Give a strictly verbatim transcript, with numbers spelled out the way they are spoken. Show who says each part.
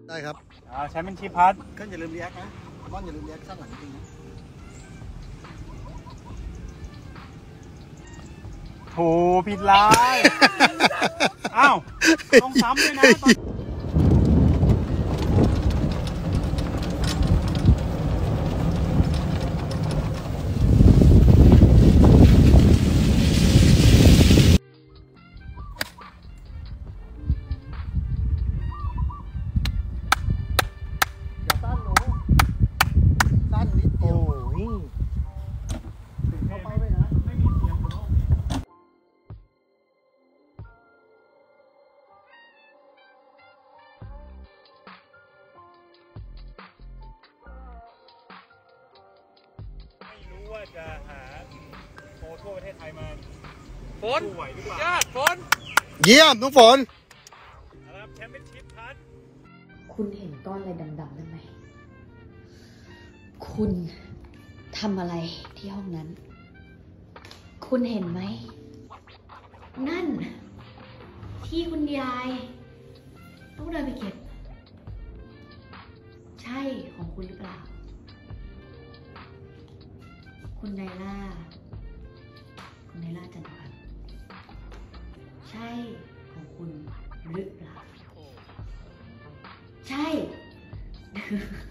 Speaker 1: ได้ครับ
Speaker 2: อ่าแชมป์เป็นชิปพัด
Speaker 1: ก็อย่าลืมเรียกนะม่อนอย่าลืมเรียกข้างหลังจริงนะ
Speaker 2: โถผิดลายอ้าวต้องซ้ำด้วยนะว่าจะหาโปรทั่วประเทศไทยมาฝนไหวหรือเปล่ายอดฝน
Speaker 1: เยี่ยมน้องฝน
Speaker 2: รับแชมป์เป็นชิปพัด
Speaker 3: คุณเห็นก้อนอะไรดำๆนั่นไหมคุณทำอะไรที่ห้องนั้นคุณเห็นไหมนั่นที่คุณยายต้องเดินไปเก็บใช่ของคุณหรือเปล่าคุณไนล่าคุณไนล่าจันทร์พันใช่ของคุณหรือเปล่าใช่